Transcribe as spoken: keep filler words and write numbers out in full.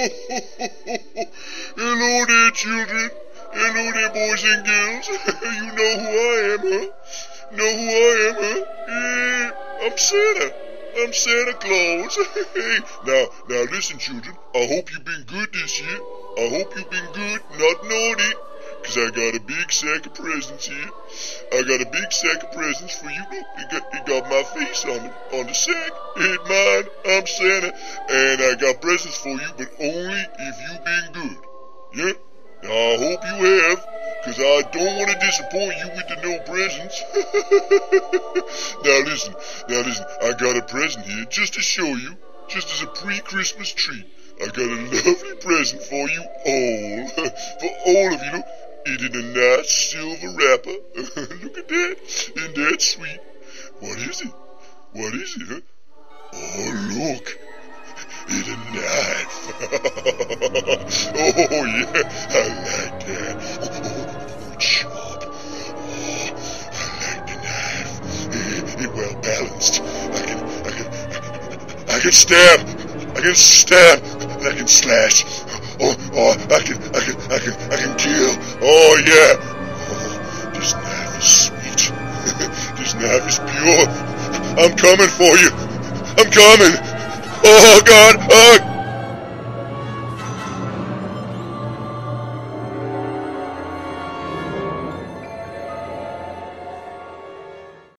Hello there, children. Hello there, boys and girls. You know who I am, huh? Know who I am, huh? Yeah, I'm Santa. I'm Santa Claus. Hey, now, now listen, children. I hope you've been good this year. I hope you've been good, not naughty. Cause I got a big sack of presents here. I got a big sack of presents for you. Look, it got, it got my face on it, on the sack. It mine. I'm Santa. And I got presents for you, but only if you been good. Yeah? Now, I hope you have. Cause I don't want to disappoint you with the no presents. Now listen, now listen, I got a present here just to show you. Just as a pre-Christmas treat. I got a lovely present for you all. For all of you. Look. It in a nice silver wrapper. Look at that. Isn't that sweet? What is it? What is it, huh? Oh, look. It's a knife. Oh, yeah. I like that. Oh, sharp. Oh, I like the knife. It's well balanced. I can, I can, I can stab. I can stab. And I can slash. Oh, oh, I can, I can, I can, I can kill. Oh, yeah. Oh, this knife is sweet. This knife is pure. I'm coming for you. I'm coming. Oh, God. Oh,